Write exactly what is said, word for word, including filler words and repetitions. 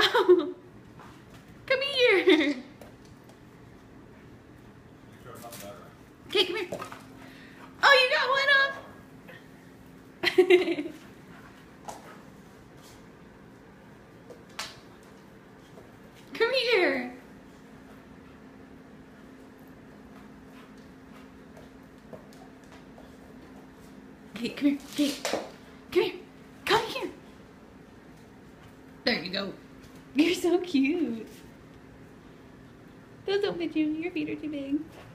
Oh, come here. Okay, come here. Oh, you got one off. Come here. Okay, come here. Okay, come here. Come here. There you go. You're so cute. Those don't fit you. Your feet are too big.